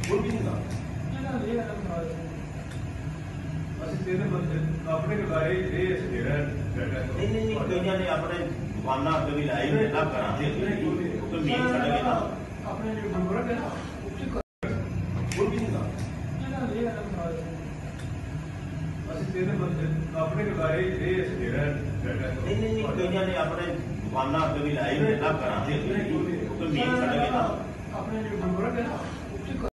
ਕੋਈ ਵੀ ਨਹੀਂ ਗਾ ਅਸੀਂ ਤੇਰੇ ਬੰਦੇ ਆਪਣੇ ਘਰੇ ਇਹ ਜਿਹੜਾ नहीं कईयां ने अपने दुकाना अगे भी लाई हुई ना घर से तो मेन सड़क है ना अपने जो गुरबत है ना उससे कोई भी नहीं गा ਅਸੀਂ ਤੇਰੇ ਬੰਦੇ ਆਪਣੇ ਘਰੇ ਇਹ ਜਿਹੜਾ नहीं कईयां ने अपने दुकाना अगे भी लाई हुई ना घर से तो मेन सड़क है ना अपने जो गुरबत है ना